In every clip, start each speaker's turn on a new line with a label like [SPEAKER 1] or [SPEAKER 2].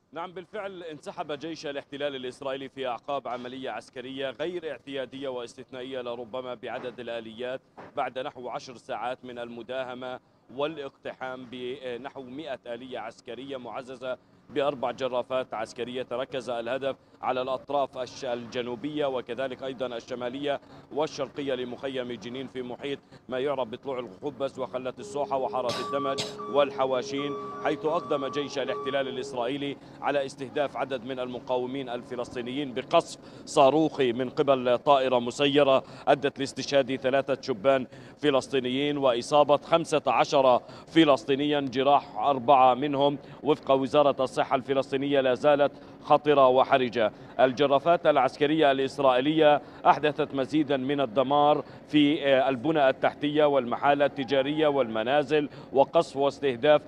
[SPEAKER 1] نعم بالفعل انسحب جيش الاحتلال الإسرائيلي في أعقاب عملية عسكرية غير اعتيادية واستثنائية لربما بعدد الآليات بعد نحو 10 ساعات من المداهمة والاقتحام بنحو 100 آلية عسكرية معززة بأربع جرافات عسكرية. تركز الهدف على الأطراف الجنوبية وكذلك أيضا الشمالية والشرقية لمخيم جنين في محيط ما يعرف بطلوع الخبز وخلة السوحة وحارة الدمج والحواشين، حيث أقدم جيش الاحتلال الإسرائيلي على استهداف عدد من المقاومين الفلسطينيين بقصف صاروخي من قبل طائرة مسيرة أدت لاستشهاد 3 شبان فلسطينيين وإصابة 15 فلسطينيا، جراح 4 منهم وفق وزارة الصحة الفلسطينية لا زالت خطرة وحرجة. الجرافات العسكرية الإسرائيلية أحدثت مزيدا من الدمار في البنى التحتية والمحال التجارية والمنازل وقصف واستهداف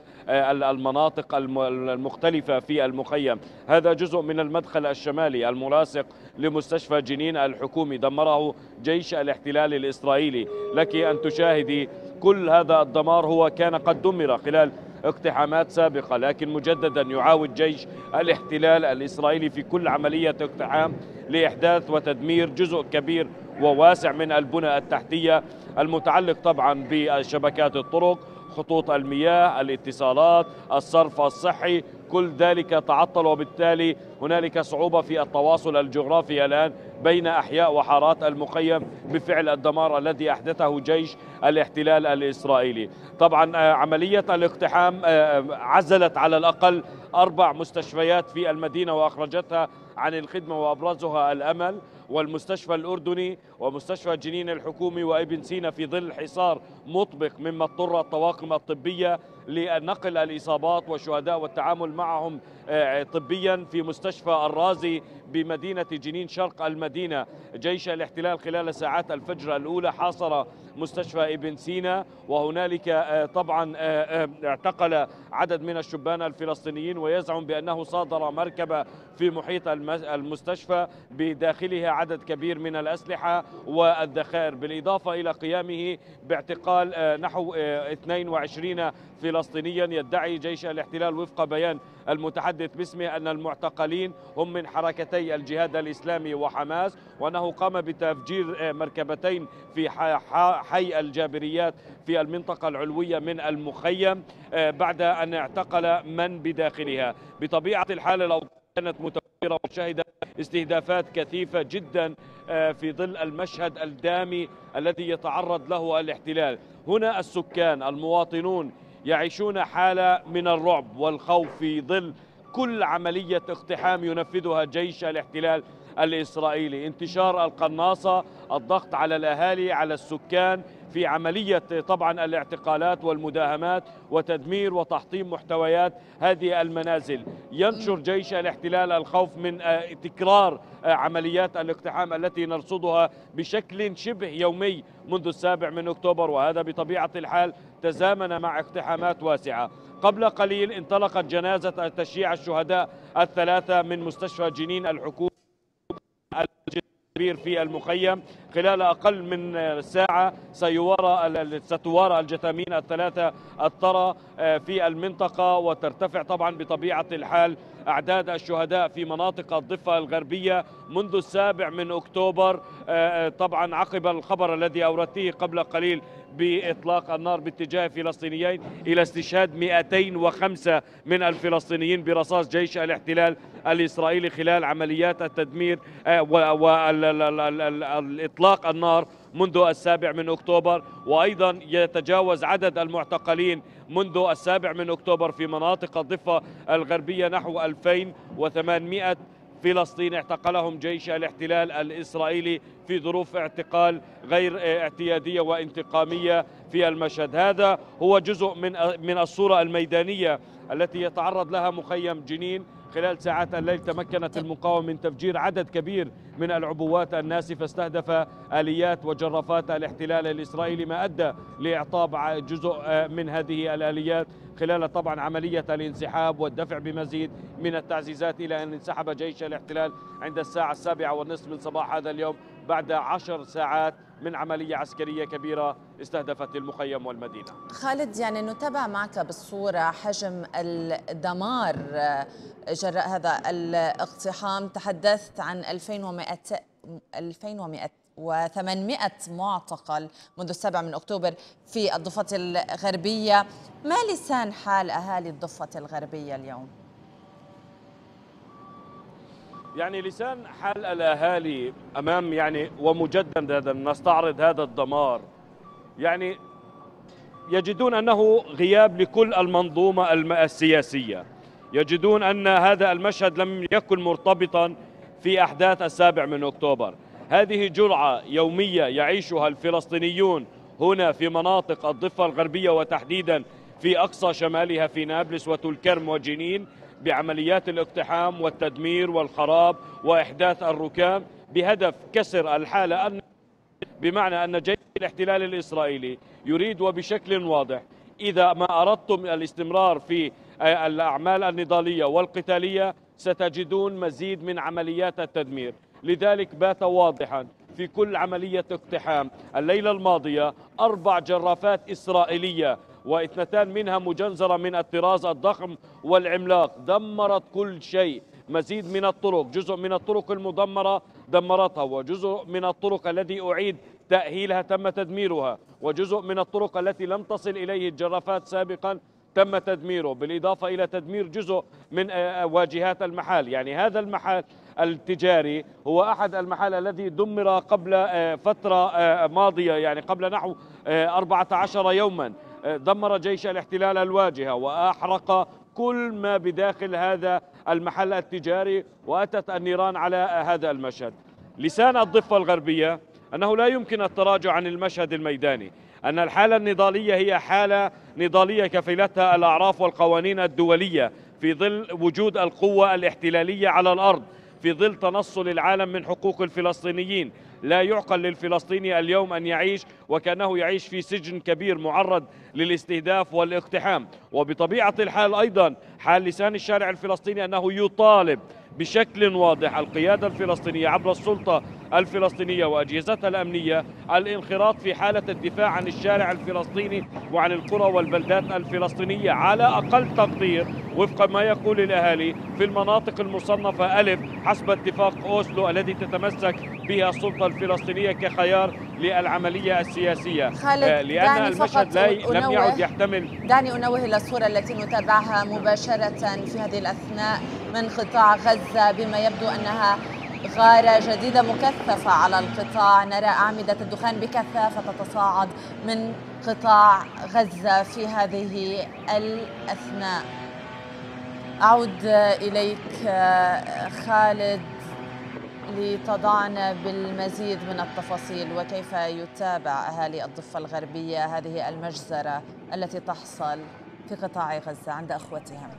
[SPEAKER 1] المناطق المختلفة في المخيم. هذا جزء من المدخل الشمالي الملاصق لمستشفى جنين الحكومي دمره جيش الاحتلال الإسرائيلي. لك أن تشاهدي كل هذا الدمار هو كان قد دمر خلال اقتحامات سابقة، لكن مجددا يعاود جيش الاحتلال الإسرائيلي في كل عملية اقتحام لإحداث وتدمير جزء كبير وواسع من البنى التحتية المتعلق طبعا بشبكات الطرق، خطوط المياه، الاتصالات، الصرف الصحي، كل ذلك تعطل، وبالتالي هنالك صعوبة في التواصل الجغرافي الآن بين أحياء وحارات المخيم بفعل الدمار الذي أحدثه جيش الاحتلال الإسرائيلي. طبعا عملية الاقتحام عزلت على الأقل 4 مستشفيات في المدينة وأخرجتها عن الخدمة، وأبرزها الأمل والمستشفى الأردني ومستشفى جنين الحكومي وابن سينا في ظل حصار مطبق، مما اضطر الطواقم الطبية لنقل الإصابات والشهداء والتعامل معهم طبيا في مستشفى الرازي بمدينة جنين شرق المدينة. جيش الاحتلال خلال ساعات الفجر الأولى حاصر مستشفى ابن سينا، وهنالك طبعا اعتقل عدد من الشبان الفلسطينيين، ويزعم بأنه صادر مركبة في محيط المستشفى بداخلها عدد كبير من الأسلحة والذخائر، بالإضافة إلى قيامه باعتقال نحو 22 فلسطينيا. يدعي جيش الاحتلال وفق بيان المتحدث باسمه أن المعتقلين هم من حركتي الجهاد الإسلامي وحماس، وأنه قام بتفجير مركبتين في حي الجابريات في المنطقة العلوية من المخيم بعد أن اعتقل من بداخلها. بطبيعة الحال الأوضاع كانت متوترة وشهدت استهدافات كثيفة جدا في ظل المشهد الدامي الذي يتعرض له الاحتلال. هنا السكان المواطنون يعيشون حالة من الرعب والخوف في ظل كل عملية اقتحام ينفذها جيش الاحتلال الإسرائيلي. انتشار القناصة، الضغط على الأهالي على السكان في عملية طبعا الاعتقالات والمداهمات وتدمير وتحطيم محتويات هذه المنازل. ينشر جيش الاحتلال الخوف من تكرار عمليات الاقتحام التي نرصدها بشكل شبه يومي منذ 7 أكتوبر، وهذا بطبيعة الحال تزامن مع اقتحامات واسعة. قبل قليل انطلقت جنازة تشييع الشهداء ال3 من مستشفى جنين الحكومي في المخيم. خلال أقل من ساعة ستوارى الجثامين ال3 الطرى في المنطقة، وترتفع طبعا بطبيعة الحال أعداد الشهداء في مناطق الضفة الغربية منذ 7 أكتوبر، طبعا عقب الخبر الذي أوردته قبل قليل بإطلاق النار باتجاه فلسطينيين إلى استشهاد 205 من الفلسطينيين برصاص جيش الاحتلال الإسرائيلي خلال عمليات التدمير والإطلاق النار منذ 7 أكتوبر. وأيضا يتجاوز عدد المعتقلين منذ 7 أكتوبر في مناطق الضفة الغربية نحو 2800 فلسطين اعتقلهم جيش الاحتلال الإسرائيلي في ظروف اعتقال غير اعتيادية وانتقامية في المشهد. هذا هو جزء من الصورة الميدانية التي يتعرض لها مخيم جنين. خلال ساعات الليل تمكنت المقاومة من تفجير عدد كبير من العبوات الناسفة استهدف آليات وجرافات الاحتلال الإسرائيلي، ما أدى لإعطاب جزء من هذه الآليات خلال طبعا عملية الانسحاب والدفع بمزيد من التعزيزات، إلى أن انسحب جيش الاحتلال عند الساعة 7:30 من صباح هذا اليوم بعد 10 ساعات من عملية عسكرية كبيرة استهدفت المخيم والمدينة.
[SPEAKER 2] خالد، يعني نتابع معك بالصورة حجم الدمار جراء هذا الاقتحام. تحدثت عن 2800 معتقل منذ 7 من أكتوبر في الضفة الغربية. ما لسان حال أهالي الضفة الغربية اليوم؟
[SPEAKER 1] يعني لسان حال الأهالي أمام ومجددا نستعرض هذا الدمار، يجدون أنه غياب لكل المنظومة السياسية، يجدون أن هذا المشهد لم يكن مرتبطا في أحداث 7 من أكتوبر. هذه جرعة يومية يعيشها الفلسطينيون هنا في مناطق الضفة الغربية، وتحديدا في أقصى شمالها في نابلس وتلكرم وجنين، بعمليات الاقتحام والتدمير والخراب وإحداث الركام بهدف كسر الحالة، بمعنى أن جيش الاحتلال الإسرائيلي يريد وبشكل واضح: إذا ما أردتم الاستمرار في الأعمال النضالية والقتالية ستجدون مزيد من عمليات التدمير. لذلك بات واضحا في كل عملية اقتحام. الليلة الماضية 4 جرافات إسرائيلية واثنتان منها مجنزرة من الطراز الضخم والعملاق دمرت كل شيء. مزيد من الطرق، جزء من الطرق المدمرة دمرتها، وجزء من الطرق التي أعيد تأهيلها تم تدميرها، وجزء من الطرق التي لم تصل إليه الجرافات سابقا تم تدميره، بالإضافة إلى تدمير جزء من واجهات المحال. هذا المحل التجاري هو أحد المحال الذي دمر قبل فترة ماضية، قبل نحو 14 يوما دمر جيش الاحتلال الواجهة وأحرق كل ما بداخل هذا المحل التجاري، وأتت النيران على هذا المشهد. لسان الضفة الغربية أنه لا يمكن التراجع عن المشهد الميداني، أن الحالة النضالية هي حالة نضالية كفلتها الأعراف والقوانين الدولية في ظل وجود القوة الاحتلالية على الأرض، في ظل تنصل العالم من حقوق الفلسطينيين. لا يعقل للفلسطيني اليوم أن يعيش وكأنه يعيش في سجن كبير معرض للاستهداف والاقتحام. وبطبيعة الحال أيضا حال لسان الشارع الفلسطيني أنه يطالب بشكل واضح القيادة الفلسطينية عبر السلطة الفلسطينية وأجهزتها الأمنية الانخراط في حالة الدفاع عن الشارع الفلسطيني وعن القرى والبلدات الفلسطينية على أقل تقدير وفق ما يقول الأهالي في المناطق المصنفة ألف حسب اتفاق أوسلو الذي تتمسك بها السلطة الفلسطينية كخيار للعملية السياسية. لأن المشهد لم يعد يحتمل.
[SPEAKER 2] دعني أنوه إلى الصورة التي نتابعها مباشرة في هذه الأثناء من قطاع غزة، بما يبدو أنها غارة جديدة مكثفة على القطاع. نرى أعمدة الدخان بكثافة تتصاعد من قطاع غزة في هذه الأثناء. أعود إليك خالد لتضعنا بالمزيد من التفاصيل، وكيف يتابع أهالي الضفة الغربية هذه المجزرة التي تحصل في قطاع غزة عند أخوتهم.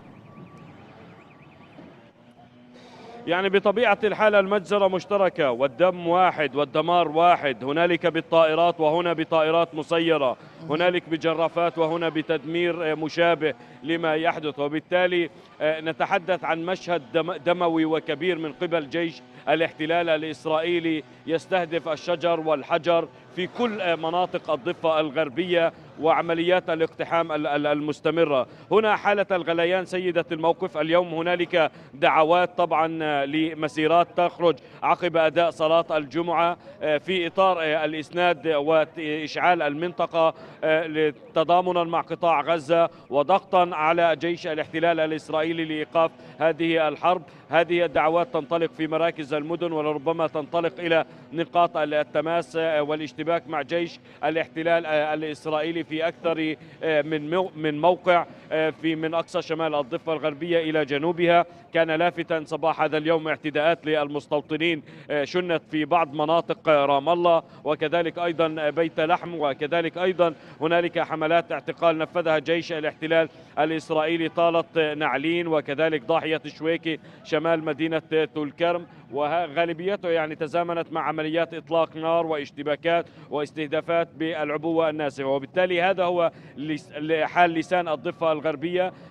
[SPEAKER 1] بطبيعة الحال المجزرة مشتركة والدم واحد والدمار واحد، هنالك بالطائرات وهنا بطائرات مسيرة، هنالك بجرافات وهنا بتدمير مشابه لما يحدث. وبالتالي نتحدث عن مشهد دموي وكبير من قبل جيش الاحتلال الإسرائيلي يستهدف الشجر والحجر في كل مناطق الضفة الغربية وعمليات الاقتحام المستمرة. هنا حالة الغليان سيدة الموقف. اليوم هنالك دعوات طبعا لمسيرات تخرج عقب أداء صلاة الجمعة في إطار الإسناد وإشعال المنطقة تضامنا مع قطاع غزة وضغطا على جيش الاحتلال الإسرائيلي لإيقاف هذه الحرب. هذه الدعوات تنطلق في مراكز المدن ولربما تنطلق إلى نقاط التماس والاشتباك مع جيش الاحتلال الإسرائيلي في أكثر من موقع من أقصى شمال الضفة الغربية إلى جنوبها. كان لافتا صباح هذا اليوم اعتداءات للمستوطنين شنت في بعض مناطق رام الله وكذلك أيضا بيت لحم، وكذلك أيضا هنالك حملات اعتقال نفذها جيش الاحتلال الإسرائيلي طالت نعلين وكذلك ضاحية شويكي شمال مدينة تلكرم، وغالبيته تزامنت مع عمليات إطلاق نار واشتباكات واستهدافات بالعبوة الناسفة. وبالتالي هذا هو حال لسان الضفة الغربية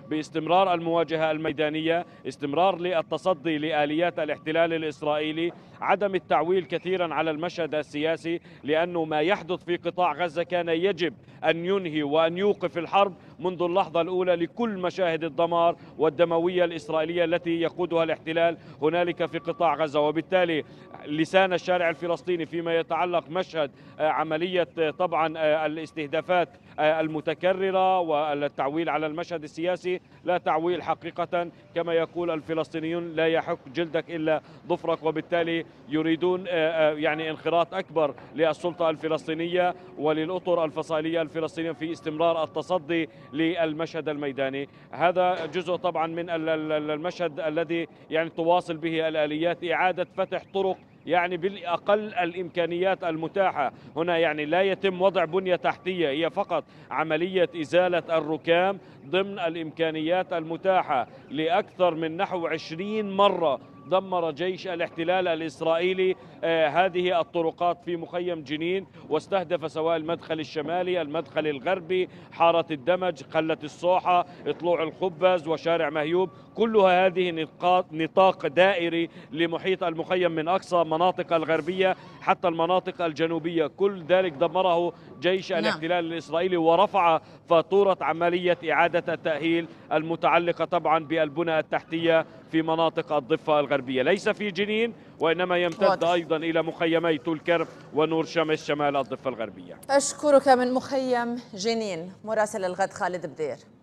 [SPEAKER 1] باستمرار المواجهة الميدانية، استمرار للتصدي لآليات الاحتلال الإسرائيلي، عدم التعويل كثيرا على المشهد السياسي، لأنه ما يحدث في قطاع غزة كان يجب أن ينهي وأن يوقف الحرب منذ اللحظة الأولى لكل مشاهد الدمار والدموية الإسرائيلية التي يقودها الاحتلال هنالك في قطاع غزة. وبالتالي لسان الشارع الفلسطيني فيما يتعلق مشهد عملية طبعا الاستهدافات المتكررة والتعويل على المشهد السياسي لا تعويل حقيقة، كما يقول الفلسطينيون لا يحك جلدك إلا ظفرك، وبالتالي يريدون يعني انخراط أكبر للسلطة الفلسطينية وللأطر الفصائلية الفلسطينية في استمرار التصدي للمشهد الميداني. هذا جزء طبعا من المشهد الذي يعني تواصل به الآليات إعادة فتح طرق يعني بالأقل الإمكانيات المتاحة هنا، يعني لا يتم وضع بنية تحتية، هي فقط عملية إزالة الركام ضمن الإمكانيات المتاحة. لأكثر من نحو 20 مرة دمر جيش الاحتلال الإسرائيلي هذه الطرقات في مخيم جنين، واستهدف سواء المدخل الشمالي، المدخل الغربي، حارة الدمج، قلة الصوحة، طلوع الخبز وشارع مهيوب، كلها هذه نطاق دائري لمحيط المخيم من أقصى مناطق الغربية حتى المناطق الجنوبية. كل ذلك دمره جيش الاحتلال الإسرائيلي ورفع فاتورة عملية إعادة التأهيل المتعلقة طبعا بالبنى التحتية في مناطق الضفة الغربية، ليس في جنين وإنما يمتد أيضا إلى مخيمي طول كرم ونور شمس شمال الضفة الغربية.
[SPEAKER 2] أشكرك من مخيم جنين مراسل الغد خالد بدير.